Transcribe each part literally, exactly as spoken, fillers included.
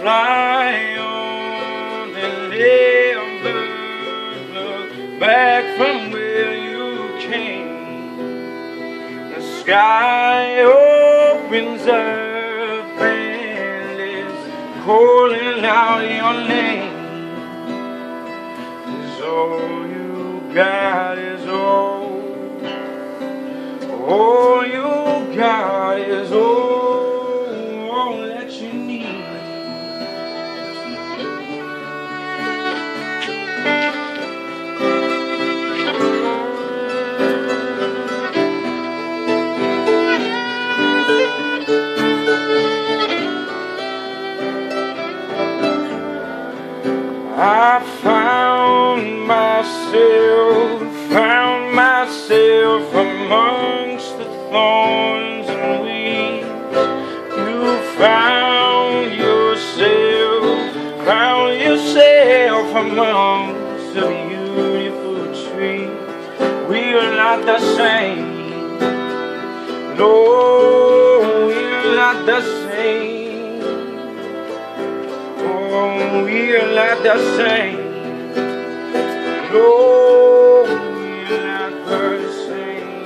fly on the river, look back from where you came. The sky opens up and is calling out your name. 'Cause all you got is all, all you got is all, all that you need. I found myself, found myself amongst the thorns and weeds. You found yourself, found yourself amongst the beautiful trees. We're not the same, no, we're not the same. Oh, we're not the same. No, we're not the same.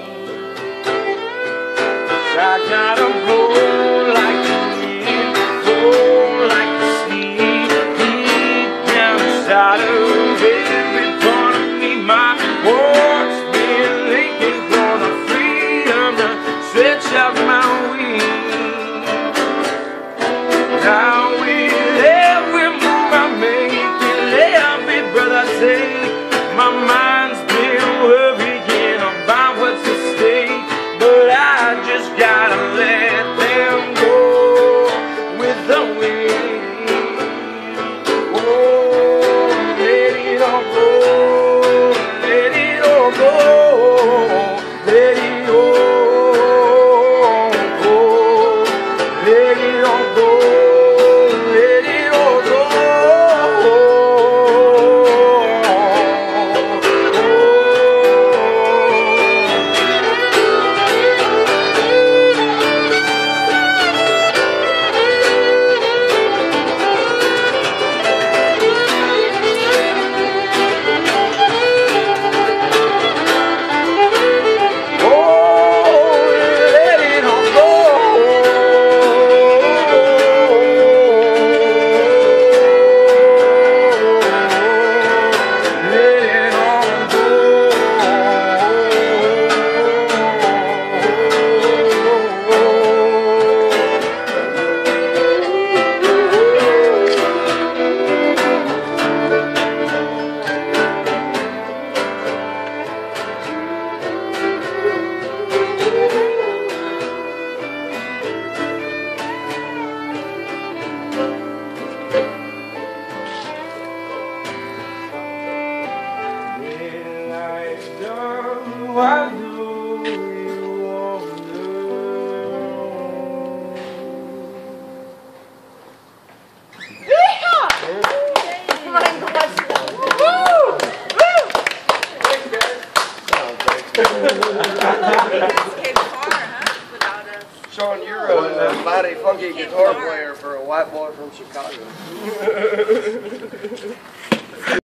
'Cause I gotta blow like the wind, blow like the sea, deep down inside of every part of me. My heart's been aching for the freedom to stretch out my wings. Now with every move I make, with every breath I take, my mind's been worrying about what's at stake. But I just gotta let them go with the wind. Oh, let it all go, let it all go, let it all go, let it all go. Why do you wonder? Mein Gott! Woo! Woo! Thanks, guys. Came far, huh? Without us. Shawn, you're a mighty funky guitar player for a white boy from Chicago.